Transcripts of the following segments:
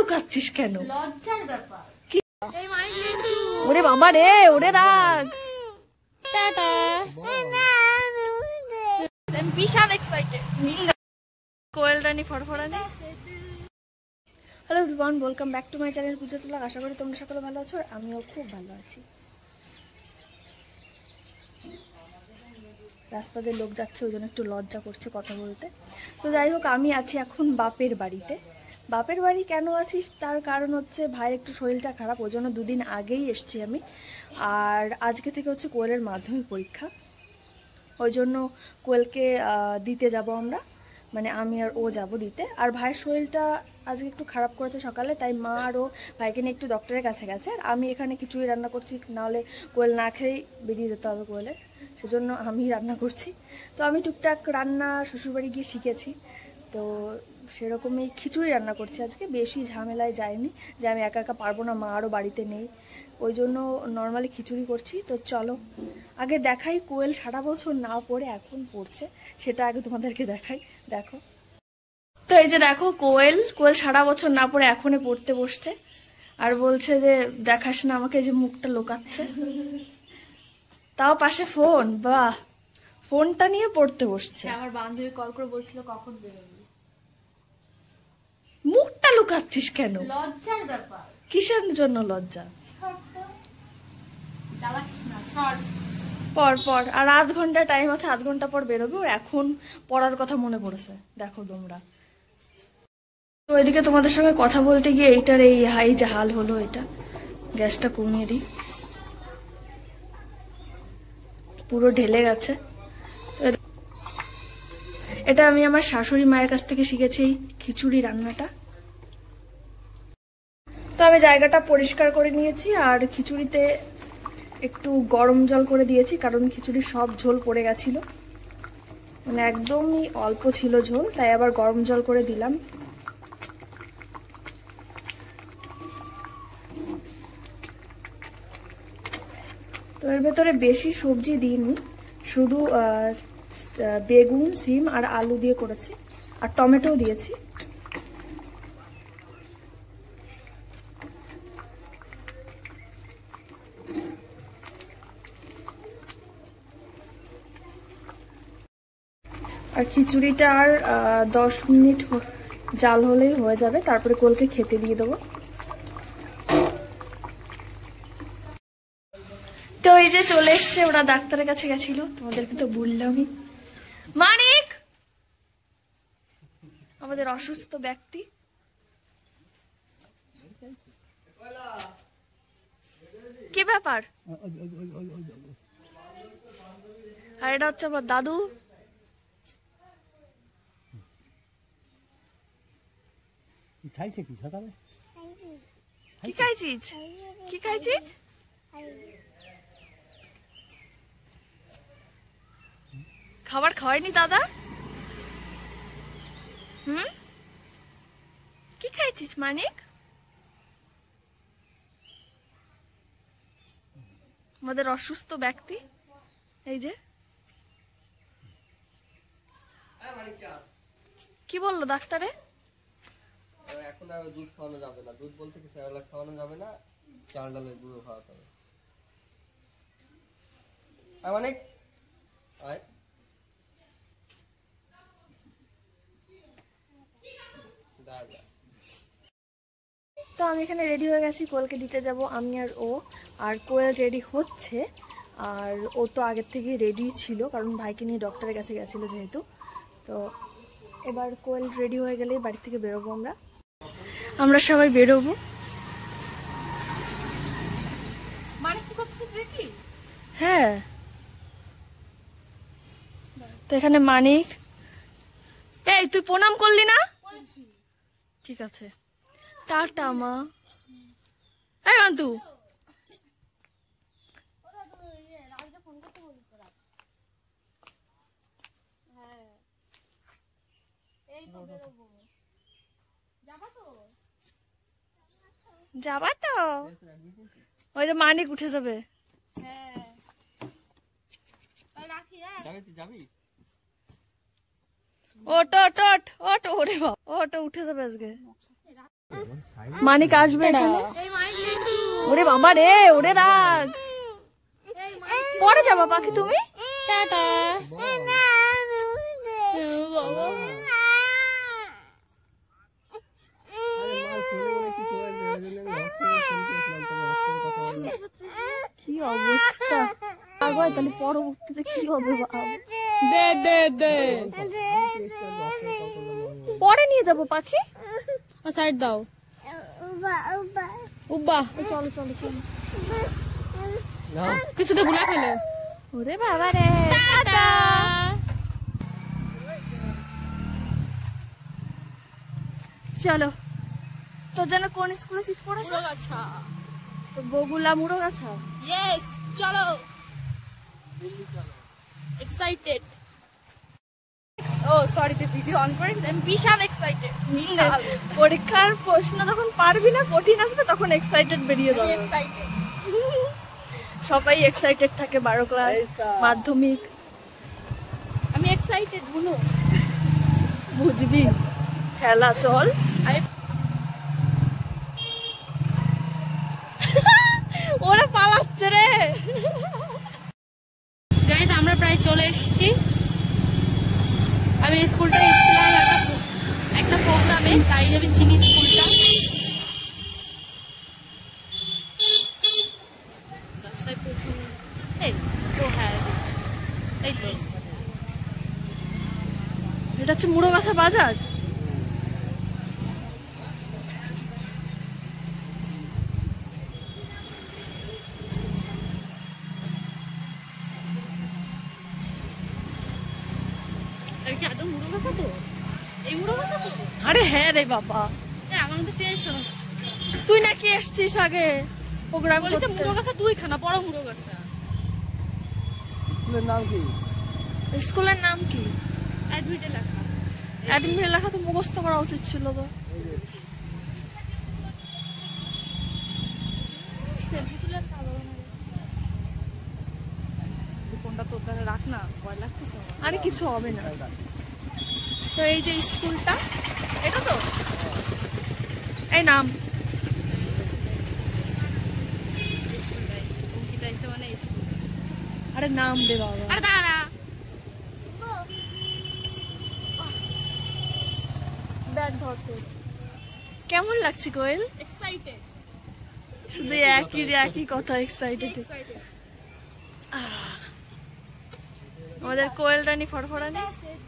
লুকাচ্ছিস কেন? লজ্জার ব্যাপার। ওরে বাবা রে, ওরে রাগ। টাটা। বিশাল এক্সাইটেড। কোয়েল রানী ফরফরানি। Hello everyone, welcome back to my channel Puja Tula. আশা করি তোমরা সকলে ভালো আছো, আর আমিও খুব ভালো আছি। রাস্তা দিয়ে লোক যাচ্ছে, ওই জন্য একটু লজ্জা করছে কথা বলতে। তো যাই হোক, আমি আছি এখন বাপের বাড়িতে। বাপের বাড়ি কেন আছি তার কারণ হচ্ছে ভাইয়ের একটু শরীরটা খারাপ, ওই জন্য দুদিন আগেই এসছি আমি। আর আজকে থেকে হচ্ছে কোয়েলের মাধ্যমিক পরীক্ষা, ওই জন্য কোয়েলকে দিতে যাব আমরা, মানে আমি আর ও যাব দিতে। আর ভাইয়ের শরীরটা আজকে একটু খারাপ করেছে সকালে, তাই মা আর ও ভাইকে নিয়ে একটু ডক্টরের কাছে গেছে। আর আমি এখানে খিচুড়ি রান্না করছি, নাহলে কোয়েল না খেয়েই বেরিয়ে যেতে হবে কোয়েলের, সেজন্য আমি রান্না করছি। তো আমি টুকটাক রান্না শ্বশুরবাড়ি গিয়ে শিখেছি, তো সেরকমই খিচুড়ি রান্না করছি আজকে। বেশি ঝামেলায় যায়নি যে আমি একা একা পারবো না, মা আরও বাড়িতে নেই, ওই জন্য নর্মালি খিচুড়ি করছি। তো চলো আগে দেখাই কোয়েল সারা বছর না পড়ে এখন পড়ছে, সেটা আগে তোমাদেরকে দেখাই। দেখো তো, এই যে দেখো কোয়েল সারা বছর না পড়ে এখনই পড়তে বসছে, আর বলছে যে দেখাস না আমাকে, যে মুখটা লোকাচ্ছে, তাও পাশে ফোন। বাহ, ফোনটা নিয়ে পড়তে বসছে। আমার বান্ধবী কল করে বলছিল কখন বেরোবি। মুখটা লুকাচ্ছিস কেন? লজ্জার ব্যাপার। কিসের জন্য লজ্জা? পর পর আর আধ ঘন্টা টাইম আছে, আধ ঘন্টা পর বেরোবে। ওর এখন পড়ার কথা মনে পড়েছে, দেখো তোমরা। তো এদিকে তোমাদের সঙ্গে কথা বলতে গিয়ে এইটার এই হাই যে হাল হলো, এটা গ্যাসটা কমিয়ে দিই, পুরো ঢেলে গেছে। এটা আমি আমার শাশুড়ি মায়ের কাছ থেকে শিখেছি এই খিচুড়ি রান্নাটা। তো আমি জায়গাটা পরিষ্কার করে নিয়েছি, আর খিচুড়িতে একটু গরম জল করে দিয়েছি, কারণ খিচুড়ির সব ঝোল পড়ে গেছিল, মানে একদমই অল্প ছিল ঝোল, তাই আবার গরম জল করে দিলাম। তো এর ভেতরে বেশি সবজি দিইনি, শুধু বেগুন, সিম আর আলু দিয়ে করেছি, আর টমেটো দিয়েছি। আর খিচুড়িটা আর 10 মিনিট জাল হলেই হয়ে যাবে, তারপরে কোলকে খেতে দিয়ে দেবো। তো এই যে চলে এসছে, ওরা ডাক্তারের কাছে গেছিল, তোমাদেরকে তো বললামই। মানিক, আমাদের অসুস্থ ব্যক্তি। কি ব্যাপার? আর এটা হচ্ছে আমার দাদু। কি খাইছে কি সকালে? কি খাইছিস? কি খাইছিস? খাবার খাওয়াইনি দাদা? কি খাইছিস মানিক? আমাদের অসুস্থ ব্যক্তি, এই যে। কি বললো ডাক্তারে? এখন আর দুধ খাওয়ানো যাবে না, দুধ বলতে কিছু খাওয়ানো যাবে না, চাল ডালের গুঁড়ো খাওয়াতে হবে। অনেক তো আমি এখানে রেডি হয়ে গেছি, কোয়েলকে দিতে যাব আমি আর ও। আর কোয়েল রেডি হচ্ছে, আর ও তো আগের থেকে রেডি ছিল, কারণ ভাইকে নিয়ে ডক্টরের কাছে গেছিলো যেহেতু। তো এবার কোয়েল রেডি হয়ে গেলে বাড়ি থেকে বেরোবো আমরা সবাই বেরোবো। হ্যাঁ, তো এখানে মানিক। এই তুই প্রণাম করলি না? ঠিক আছে, টাটা মা। এই মান্তু, যাবা তো? ওই যে মানিক উঠে যাবে। ওট ওট ওট ওট, ওরে বাবা, ওটা উঠে যাবে আজকে। মানিক আসবে এখানে। ওরে বাবা রে, ওরে রাগ, পরে যাবা পাখি তুমি। টাটা। কি অবস্থা, তাহলে পরবর্তীতে কি হবে দে দে দে, পরে নিয়ে যাবো পাখি। সাইড দাও। উব্বা, চলো চলো চলো, কিছু তো ভুলা ফেলে। ওরে বাবা রে, টাটা। চলো। তো যেন কোন স্কুলে সিট পড়েছে? মুড়োগাছা। তো বগুলা মুড়োগাছা। ইয়েস, চলো। এক্সাইটেড। ও সরি, তে ভিডিও অন করে আমি বিশাল এক্সাইটেড। বিশাল। পরীক্ষার প্রশ্ন যখন পারবি না, কঠিন আসবে, তখন এক্সাইটেড বেরিয়ে যাবে। এক্সাইটেড, সবাই এক্সাইটেড থাকে 12 ক্লাস মাধ্যমিক। আমি এক্সাইটেড, বুনু বুঝবি। খেলা চল। ওরা পালাচ্ছে রে। গাইস, আমরা প্রায় চলে এসেছি। আমি স্কুলটা এসেছিলাম একটা প্রোগ্রামে, তাই আমি চিনি স্কুলটা। রাস্তায় প্রচুর, এই তো হ্যাঁ, এই তো এটা হচ্ছে মুড়োগাছা বাজার। আরে হ্যাঁ রে বাবা, আমার তো টেনশন হচ্ছে। তুই নাকি এসছিস আগে প্রোগ্রাম করতে? মুড়োগাছা তুই খানা, বড় মুড়োগাছা। স্কুলের নাম কি? স্কুলের নাম কি? অ্যাডমিটে লেখা। অ্যাডমিটে লেখা তো মুখস্থ করা উচিত ছিল তো। সেলফি তুলে খাবো না, কোনটা তোর দ্বারা রাখ না, ভয় লাগতেছে। আরে কিছু হবে না। তো এই যে স্কুলটা, এটা তো এই নাম আরে নাম দে বাবা। আরে দাঁড়া, ব্যাগ ধরতে কেমন লাগছে কোয়েল? এক্সাইটেড, শুধু একই কথা, এক্সাইটেড। আমাদের কোয়েল রানী ফড়ফড়ানি।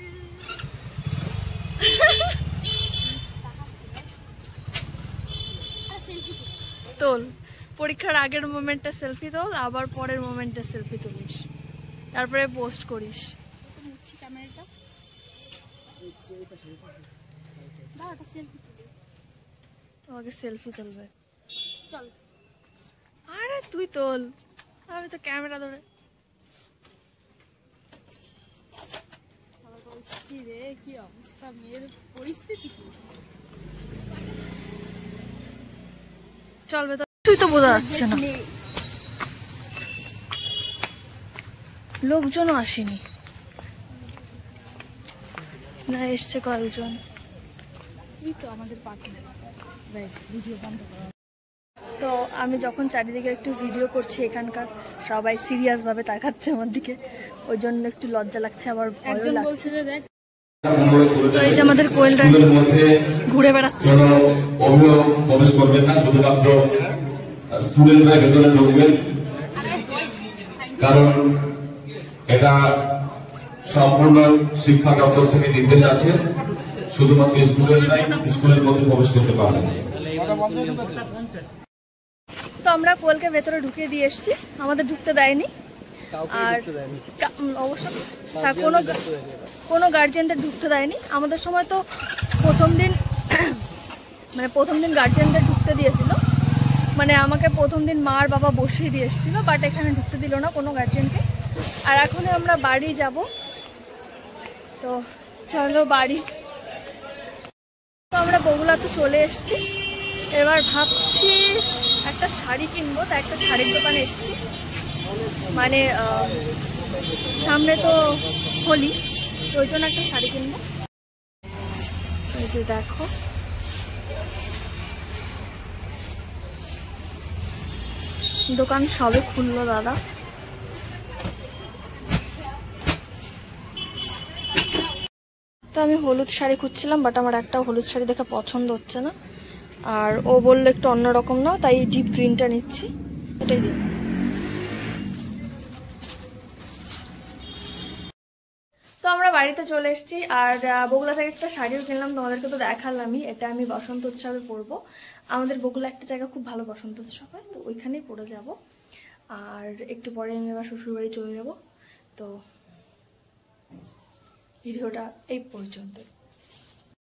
তোল, পরীক্ষার আগের মোমেন্টে সেলফি তোল, আবার পরের মোমেন্টে সেলফি তুলিস, তারপরে পোস্ট করিস। তোমাকে সেলফি তুলবে, চল। আরে তুই তোল, আমি তো ক্যামেরা ধরে। রে কি অবস্থা, মেয়ের পরিস্থিতি কি? চলবে তো, তুই তো বোঝা যাচ্ছে না। লোকজনও আসেনি না, এসছে কয়েকজন। তো আমাদের পার্টি ভিডিও বন্ধ করা। তো আমি যখন চারিদিকে একটু ভিডিও করছি, এখানকার সবাই সিরিয়াস ভাবে তাকাচ্ছে আমার দিকে, ওই জন্য একটু লজ্জা লাগছে, আবার একজন বলছে যে দেখ। তো এই যে আমাদের কোয়েল রানী ঘুরে বেড়াচ্ছে। অভিভাবক প্রবেশ করবেন না, শুধুমাত্র স্টুডেন্টরা ভেতরে ঢুকবেন, কারণ এটা সম্পূর্ণ শিক্ষা দপ্তর থেকে নির্দেশ আছে, শুধুমাত্র স্টুডেন্টরাই স্কুলের মধ্যে প্রবেশ করতে পারবেন। তো আমরা কোয়েলকে ভেতরে ঢুকিয়ে দিয়ে এসেছি, আমাদের ঢুকতে দেয়নি। আর অবশ্য কোনো গার্জিয়ানদের ঢুকতে দেয়নি। আমাদের সময় তো প্রথম দিন গার্জিয়ানদের ঢুকতে দিয়েছিল, মানে আমাকে প্রথম দিন মা আর বাবা বসিয়ে দিয়ে এসেছিল, বাট এখানে ঢুকতে দিল না কোনো গার্জিয়ানকে। আর এখন আমরা বাড়ি যাব, তো চলো বাড়ি। তো আমরা বগুলাতে চলে এসেছি, এবার ভাবছি একটা শাড়ি কিনবো, তা একটা শাড়ির দোকানে এসেছি। মানে সামনে তো হোলি, তো ওই জন্য একটা শাড়ি কিনবো। এই যে দেখো, দোকান সবে খুললো দাদা। তো আমি হলুদ শাড়ি খুঁজছিলাম, বাট আমার একটাও হলুদ শাড়ি দেখে পছন্দ হচ্ছে না। আর ও বললো একটু অন্যরকম নাও, তাই ডিপ গ্রিনটা নিচ্ছি, এটাই দিন। তো আমরা বাড়িতে চলে এসেছি, আর বগুলা থেকে একটা শাড়িও কিনলাম, তোমাদেরকে তো দেখালামই। এটা আমি বসন্ত উৎসবে পরবো। আমাদের বগুলা একটা জায়গা খুব ভালো বসন্ত উৎসব হয়, তো ওইখানেই পরে যাব। আর একটু পরে আমি আবার শ্বশুরবাড়ি চলে যাব। তো ভিডিওটা এই পর্যন্ত।